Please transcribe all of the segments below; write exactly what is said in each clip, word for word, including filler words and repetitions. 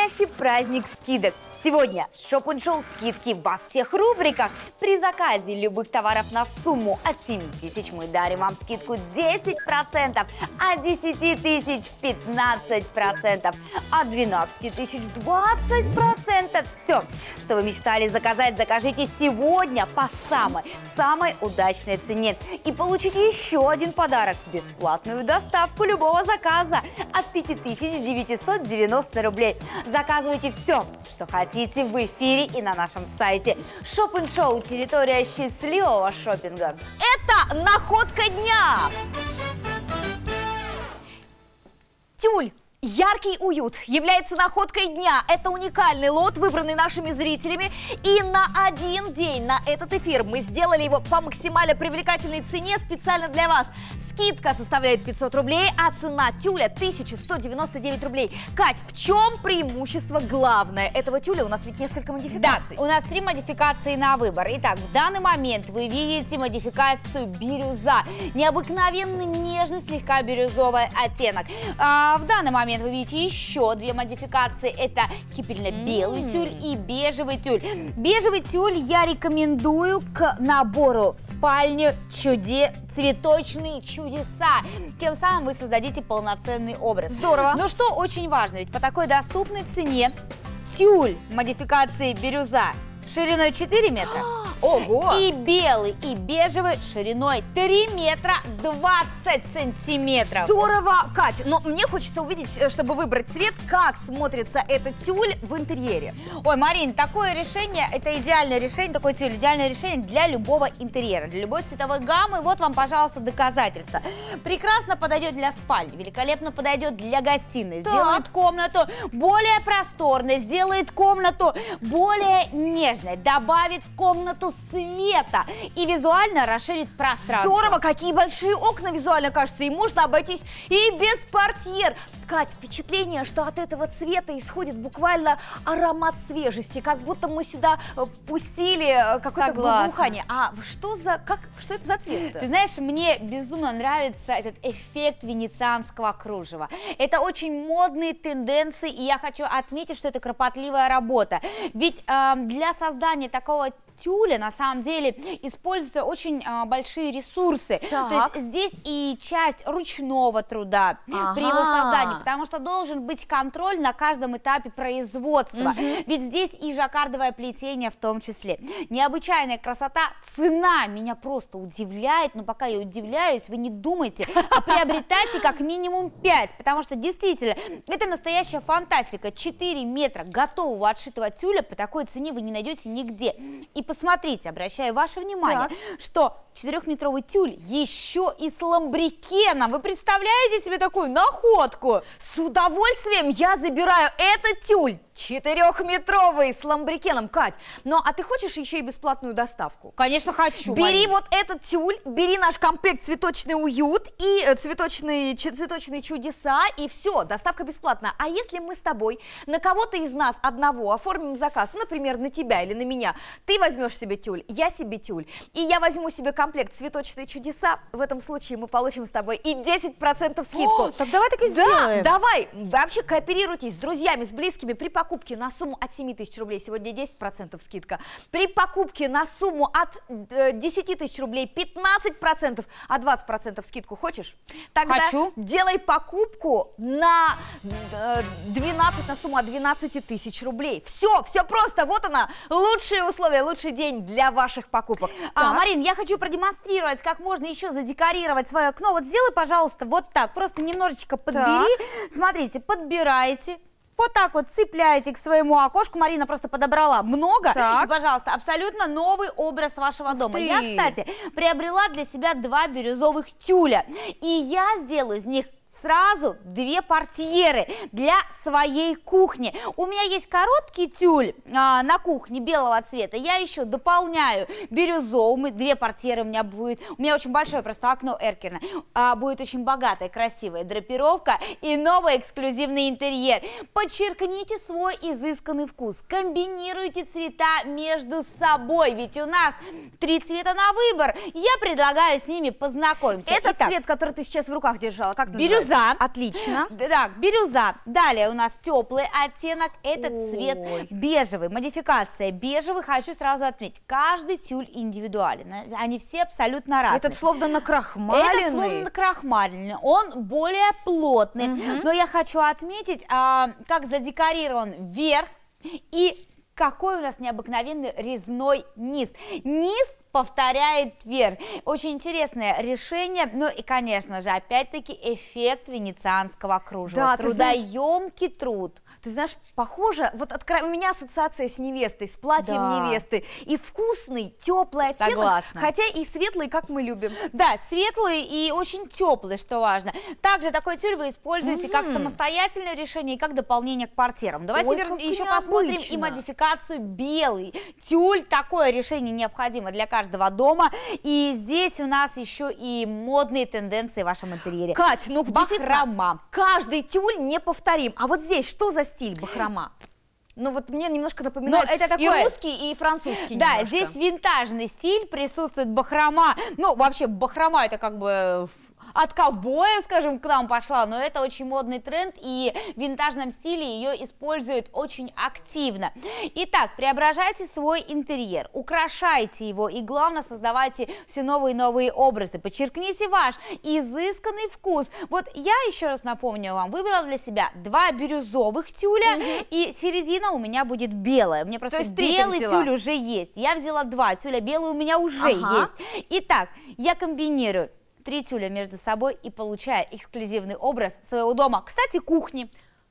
Настоящий праздник скидок. Сегодня шоп-н-шоу скидки во всех рубриках. При заказе любых товаров на сумму от семи тысяч мы дарим вам скидку десять процентов, от десяти тысяч пятнадцать процентов, от двенадцати тысяч двадцать процентов. Все, что вы мечтали заказать, закажите сегодня по самой-самой удачной цене. И получите еще один подарок – бесплатную доставку любого заказа от пяти тысяч девятисот девяноста рублей. Заказывайте все, что хотите в эфире и на нашем сайте. Шоп-н-шоу – территория счастливого шопинга. Это находка дня! Тюль. Яркий уют является находкой дня. Это уникальный лот, выбранный нашими зрителями. И на один день на этот эфир мы сделали его по максимально привлекательной цене специально для вас. Скидка составляет пятьсот рублей, а цена тюля тысяча сто девяносто девять рублей. Кать, в чем преимущество главное этого тюля? У нас ведь несколько модификаций. Да, у нас три модификации на выбор. Итак, в данный момент вы видите модификацию бирюза. Необыкновенно нежный, слегка бирюзовый оттенок. А, в данный момент вы видите еще две модификации. Это кипельно-белый mm. тюль и бежевый тюль. Бежевый тюль я рекомендую к набору в спальню чуде цветочные чудеса. Тем самым вы создадите полноценный образ. Здорово. Но что очень важно, ведь по такой доступной цене тюль модификации бирюза шириной четыре метра. Ого! И белый, и бежевый шириной три метра двадцать сантиметров. Здорово, Кать, но мне хочется увидеть, чтобы выбрать цвет, как смотрится этот тюль в интерьере. Ой, Марин, такое решение, это идеальное решение, такой тюль, идеальное решение для любого интерьера, для любой цветовой гаммы. Вот вам, пожалуйста, доказательства. Прекрасно подойдет для спальни, великолепно подойдет для гостиной, так. Сделает комнату более просторной, сделает комнату более нежной, добавит в комнату света и визуально расширит пространство. Здорово, какие большие окна визуально, кажется, и можно обойтись и без портьер. Кать, впечатление, что от этого цвета исходит буквально аромат свежести, как будто мы сюда впустили какое-то благоухание. А что за, как, что это за цвет? Ты знаешь, мне безумно нравится этот эффект венецианского кружева. Это очень модные тенденции, и я хочу отметить, что это кропотливая работа. Ведь э, для создания такого тюля на самом деле используются очень а, большие ресурсы. Так. То есть здесь и часть ручного труда ага. при его создании, потому что должен быть контроль на каждом этапе производства. Угу. Ведь здесь и жаккардовое плетение в том числе. Необычайная красота, цена меня просто удивляет, но пока я удивляюсь, вы не думайте, а приобретайте как минимум пять, потому что действительно это настоящая фантастика. четыре метра готового отшитого тюля по такой цене вы не найдете нигде. И посмотрите, обращаю ваше внимание, так. что четырехметровый тюль еще и с ламбрикеном. Вы представляете себе такую находку? С удовольствием я забираю этот тюль четырехметровый с ламбрикеном. Кать, ну а ты хочешь еще и бесплатную доставку? Конечно, хочу. Бери Марин. вот этот тюль, бери наш комплект «Цветочный уют» и цветочные, цветочные чудеса, и все, доставка бесплатная. А если мы с тобой на кого-то из нас одного оформим заказ, ну, например, на тебя или на меня, ты возьмешь себе тюль, я себе тюль, и я возьму себе комплект «Цветочные чудеса», в этом случае мы получим с тобой и десять процентов скидку. О, так давай так и да, сделаем. Давай, вообще кооперируйтесь с друзьями, с близкими при покупке на сумму от семи тысяч рублей, сегодня десять процентов скидка, при покупке на сумму от десяти тысяч рублей пятнадцать процентов, а двадцать процентов скидку хочешь? Тогда хочу. Делай покупку на двенадцать, на сумму от двенадцати тысяч рублей. Все, все просто, вот она, лучшие условия, лучший день для ваших покупок. А, Марин, я хочу продемонстрировать, как можно еще задекорировать свое окно. Вот сделай, пожалуйста, вот так, просто немножечко подбери. Так. Смотрите, подбирайте. Вот так вот цепляете к своему окошку. Марина просто подобрала много. Так. И, пожалуйста, абсолютно новый образ вашего дома. Ты. Я, кстати, приобрела для себя два бирюзовых тюля. И я сделаю из них сразу две портьеры для своей кухни. У меня есть короткий тюль а, на кухне белого цвета. Я еще дополняю бирюзовым. Две портьеры у меня будет. У меня очень большое просто окно эркерное. А, будет очень богатая, красивая драпировка и новый эксклюзивный интерьер. Подчеркните свой изысканный вкус. Комбинируйте цвета между собой. Ведь у нас три цвета на выбор. Я предлагаю с ними познакомиться. Этот Итак, цвет, который ты сейчас в руках держала, как бирюза. бирюза. Отлично. Так, бирюза. Далее у нас теплый оттенок, этот Ой. цвет бежевый. Модификация бежевый. Хочу сразу отметить, каждый тюль индивидуален. Они все абсолютно разные. Этот словно накрахмаленный. Этот словно накрахмаленный. Он более плотный. Мгм. Но я хочу отметить, а, как задекорирован верх и какой у нас необыкновенный резной низ. Низ повторяет верх. Очень интересное решение. Ну и, конечно же, опять-таки эффект венецианского кружева. Да, ты знаешь- трудоемкий труд. Ты знаешь, похоже, вот откро- у меня ассоциация с невестой, с платьем Да. невесты. И вкусный, теплый оттенок, Согласна. хотя и светлый, как мы любим. Да, светлый и очень теплый, что важно. Также такой тюль вы используете как Мгм. самостоятельное решение и как дополнение к портьерам. Давайте Ой, вер- как еще посмотрим и необычно. модификацию белый тюль. Такое решение необходимо для каждого дома. И здесь у нас еще и модные тенденции в вашем интерьере. Кать, ну действительно, Бахрома. каждый тюль неповторим. А вот здесь что за стиль бахрома? Ну вот мне немножко напоминает это и такое- русский, и французский Да, немножко. здесь винтажный стиль, присутствует бахрома. Ну, вообще, бахрома это как бы от ковбоя, скажем, к нам пошла, но это очень модный тренд, и в винтажном стиле ее используют очень активно. Итак, преображайте свой интерьер, украшайте его и, главное, создавайте все новые и новые образы. Подчеркните ваш изысканный вкус. Вот я еще раз напомню вам, выбрала для себя два бирюзовых тюля, и середина у меня будет белая. Мне просто есть три ты белый взяла? тюль уже есть. Я взяла два тюля, белый у меня уже Ага. есть. Итак, я комбинирую три тюля между собой и получаю эксклюзивный образ своего дома. Кстати, кухни.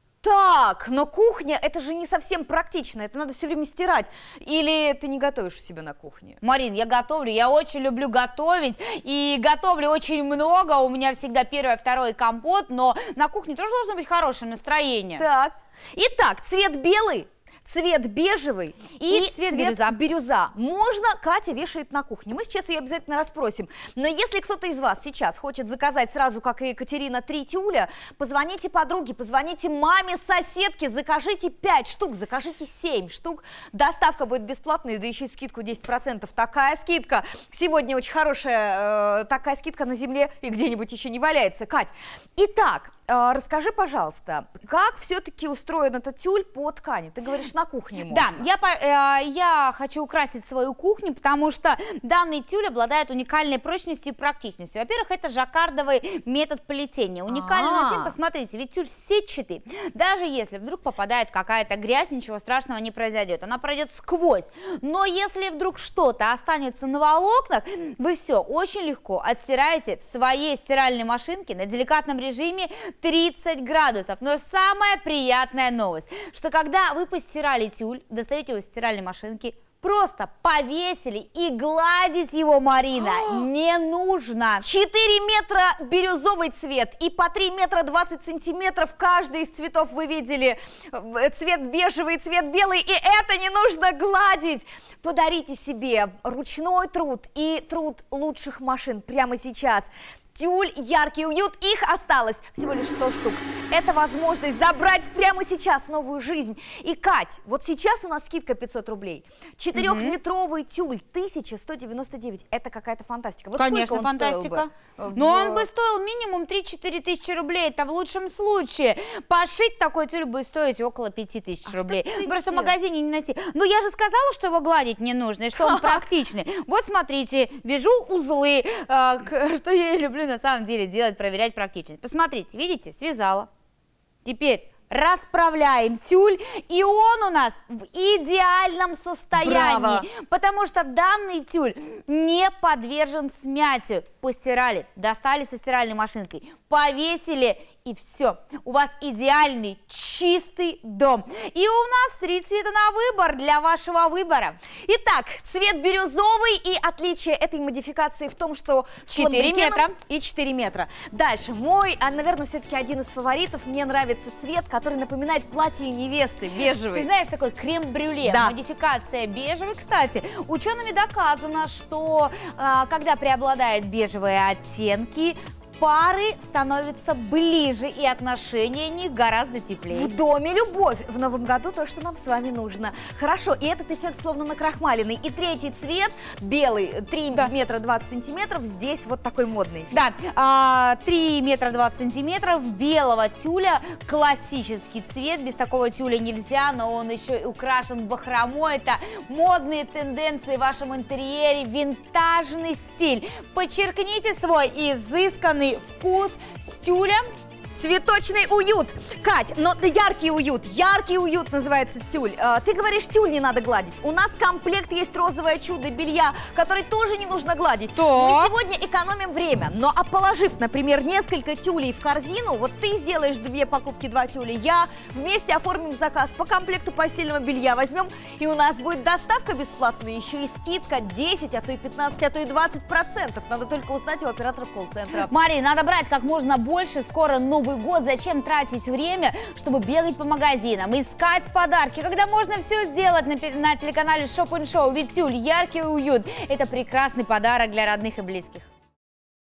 Так, но кухня, это же не совсем практично, это надо все время стирать. Или ты не готовишь у себя на кухне? Марин, я готовлю, я очень люблю готовить, и готовлю очень много, у меня всегда первое, второе компот, но на кухне тоже должно быть хорошее настроение. Так, итак, цвет белый, цвет бежевый И и, цвет бирюза. бирюза. Можно, Катя вешает на кухне. Мы сейчас ее обязательно расспросим. Но если кто-то из вас сейчас хочет заказать сразу, как и Екатерина, три тюля, позвоните подруге, позвоните маме, соседке, закажите пять штук, закажите семь штук. Доставка будет бесплатной, да еще и скидку десять процентов. Такая скидка. Сегодня очень хорошая э, такая скидка на земле и где-нибудь еще не валяется. Кать, итак, э, расскажи, пожалуйста, как все-таки устроен этот тюль по ткани? Ты говоришь, на кухне можно. Да, я, по- э, я хочу украсить свою кухню, потому что данный тюль обладает уникальной прочностью и практичностью. Во-первых, это жаккардовый метод плетения. Уникальный А. на тем, посмотрите, ведь тюль сетчатый. Даже если вдруг попадает какая-то грязь, ничего страшного не произойдет. Она пройдет сквозь. Но если вдруг что-то останется на волокнах, вы все очень легко отстираете в своей стиральной машинке на деликатном режиме тридцать градусов. Но самая приятная новость, что когда вы постираете тюль, достаете его из стиральной машинки, просто повесили и гладить его, Марина, не нужно. четыре метра бирюзовый цвет и по три метра двадцать сантиметров каждый из цветов вы видели. Э, Цвет бежевый, цвет белый, и это не нужно гладить. Подарите себе ручной труд и труд лучших машин прямо сейчас. Тюль, яркий уют, их осталось всего лишь сто штук. Это возможность забрать прямо сейчас новую жизнь. И, Кать, вот сейчас у нас скидка пятьсот рублей. Четырехметровый тюль тысяча сто девяносто девять. Это какая-то фантастика. Вот Конечно, сколько он фантастика. стоил бы? Но В- он бы стоил минимум три-четыре тысячи рублей, это в лучшем случае. Пошить такой тюль будет стоить около пяти тысяч А рублей. что ты Просто в делаешь? магазине не найти. Ну, я же сказала, что его гладить не нужно, и что он практичный. Вот смотрите, вяжу узлы, э, к- что я и люблю на самом деле делать, проверять практичность. Посмотрите, видите, связала. Теперь расправляем тюль, и он у нас в идеальном состоянии, Браво! потому что данный тюль не подвержен смятию. Постирали, достали со стиральной машинкой, повесили, и все. У вас идеальный чистый дом. И у нас три цвета на выбор для вашего выбора. Итак, цвет бирюзовый, и отличие этой модификации в том, что с четыре ламбрикеном метра. и четыре метра. Дальше, мой, а, наверное, все-таки один из фаворитов, мне нравится цвет, который напоминает платье невесты, бежевый. Ты знаешь, такой крем-брюле, Да. модификация бежевый. Кстати, учеными доказано, что а, когда преобладают бежевые оттенки, пары становятся ближе и отношения не гораздо теплее. В доме любовь. В новом году то, что нам с вами нужно. Хорошо, и этот эффект словно накрахмаленный. И третий цвет, белый, три метра двадцать сантиметров, здесь вот такой модный. Да, а, три метра двадцать сантиметров белого тюля, классический цвет, без такого тюля нельзя, но он еще и украшен бахромой. Это модные тенденции в вашем интерьере, винтажный стиль. Подчеркните свой изысканный вкус с тюлем. Цветочный уют. Кать, но яркий уют, яркий уют называется тюль. А, ты говоришь, тюль не надо гладить. У нас комплект есть розовое чудо белья, который тоже не нужно гладить. Что? Мы сегодня экономим время, но а положив, например, несколько тюлей в корзину, вот ты сделаешь две покупки, два тюля, я вместе оформим заказ по комплекту постельного белья, возьмем, и у нас будет доставка бесплатная, еще и скидка десять, а то и пятнадцать, а то и двадцать процентов. Надо только узнать у операторов колл-центра. Мария, надо брать как можно больше, скоро Новый год, зачем тратить время, чтобы бегать по магазинам, искать подарки, когда можно все сделать на, на телеканале Shop and Show, ведь тюль, яркий уют, это прекрасный подарок для родных и близких.